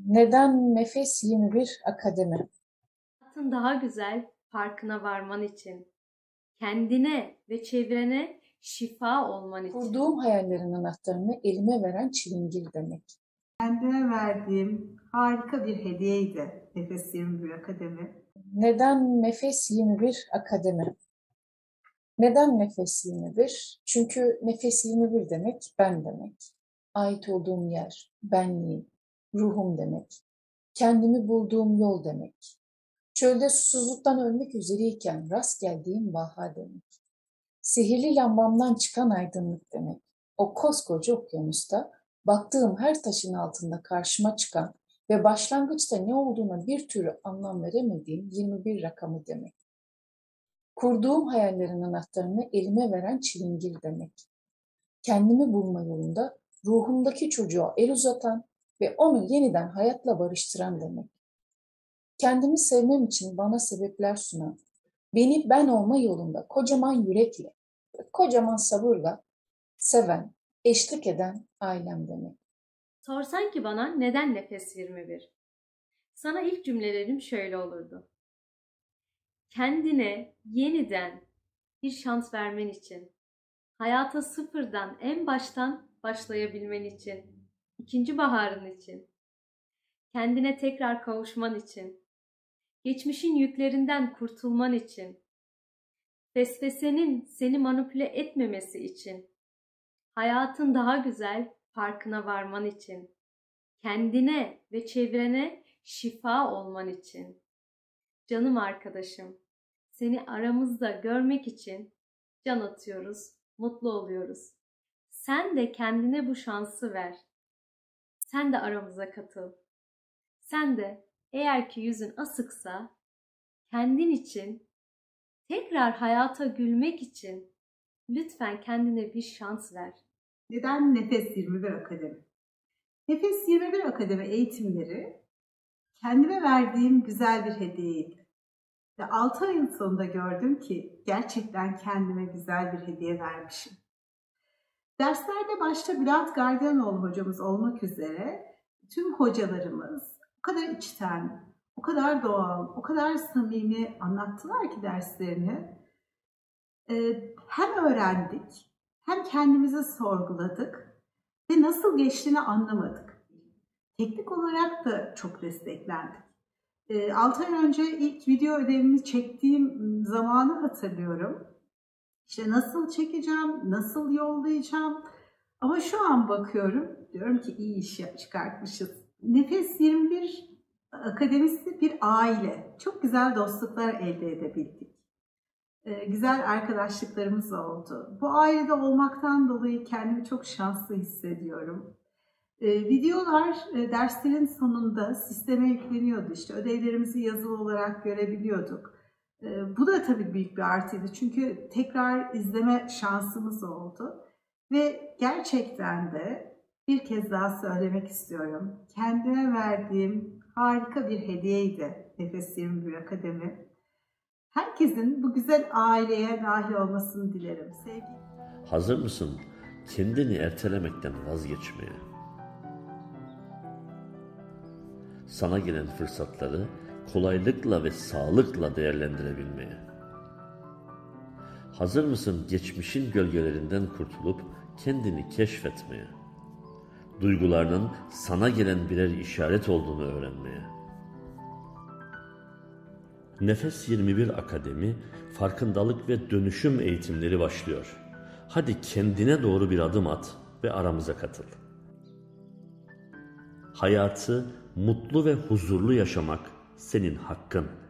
Neden Nefes 21 Akademi? Hayatın daha güzel, farkına varman için, kendine ve çevrene şifa olman için. Kurduğum hayallerin anahtarını elime veren çilingir demek. Kendime verdiğim harika bir hediyeydi Nefes 21 Akademi. Neden Nefes 21 Akademi? Neden Nefes 21? Çünkü Nefes 21 demek ben demek. Ait olduğum yer, benliğim, ruhum demek. Kendimi bulduğum yol demek. Çölde susuzluktan ölmek üzereyken rast geldiğim vaha demek. Sihirli lambamdan çıkan aydınlık demek. O koskoca okyanusta baktığım her taşın altında karşıma çıkan ve başlangıçta ne olduğuna bir türlü anlam veremediğim 21 rakamı demek. Kurduğum hayallerin anahtarını elime veren çilingir demek. Kendimi bulma yolunda ruhumdaki çocuğa el uzatan ve onu yeniden hayatla barıştıran demek. Kendimi sevmem için bana sebepler sunan, beni ben olma yolunda kocaman yürekle, kocaman sabırla seven, eşlik eden ailem demek. Sorsan ki bana neden Nefes 21? Sana ilk cümlelerim şöyle olurdu. Kendine yeniden bir şans vermen için, hayata sıfırdan, en baştan başlayabilmen için, ikinci baharın için, kendine tekrar kavuşman için, geçmişin yüklerinden kurtulman için, vesvesenin seni manipüle etmemesi için, hayatın daha güzel, farkına varman için, kendine ve çevrene şifa olman için. Canım arkadaşım, seni aramızda görmek için can atıyoruz, mutlu oluyoruz. Sen de kendine bu şansı ver. Sen de aramıza katıl. Sen de eğer ki yüzün asıksa, kendin için, tekrar hayata gülmek için lütfen kendine bir şans ver. Neden Nefes 21 Akademi? Nefes 21 Akademi eğitimleri kendime verdiğim güzel bir hediyeydi. Ve 6 ayın sonunda gördüm ki gerçekten kendime güzel bir hediye vermişim. Derslerde başta Bülent Gardiyanoğlu hocamız olmak üzere tüm hocalarımız o kadar içten, o kadar doğal, o kadar samimi anlattılar ki derslerini. Hem öğrendik, hem kendimizi sorguladık ve nasıl geçtiğini anlamadık. Teknik olarak da çok desteklendik. 6 ay önce ilk video ödevimi çektiğim zamanı hatırlıyorum. İşte nasıl çekeceğim, nasıl yollayacağım. Ama şu an bakıyorum, diyorum ki iyi iş çıkartmışız. Nefes 21 Akademisi bir aile. Çok güzel dostluklar elde edebildik. Güzel arkadaşlıklarımız oldu. Bu ailede olmaktan dolayı kendimi çok şanslı hissediyorum. Videolar derslerin sonunda sisteme yükleniyordu. İşte ödevlerimizi yazılı olarak görebiliyorduk. Bu da tabii büyük bir artıydı. Çünkü tekrar izleme şansımız oldu. Ve gerçekten de bir kez daha söylemek istiyorum. Kendime verdiğim harika bir hediyeydi Nefes 21 Akademi. Herkesin bu güzel aileye dahil olmasını dilerim. Sevgi. Hazır mısın kendini ertelemekten vazgeçmeye? Sana gelen fırsatları kolaylıkla ve sağlıkla değerlendirebilmeye? Hazır mısın geçmişin gölgelerinden kurtulup kendini keşfetmeye? Duygularının sana gelen birer işaret olduğunu öğrenmeye? Nefes 21 Akademi farkındalık ve dönüşüm eğitimleri başlıyor. Hadi kendine doğru bir adım at ve aramıza katıl. Hayatı mutlu ve huzurlu yaşamak senin hakkın.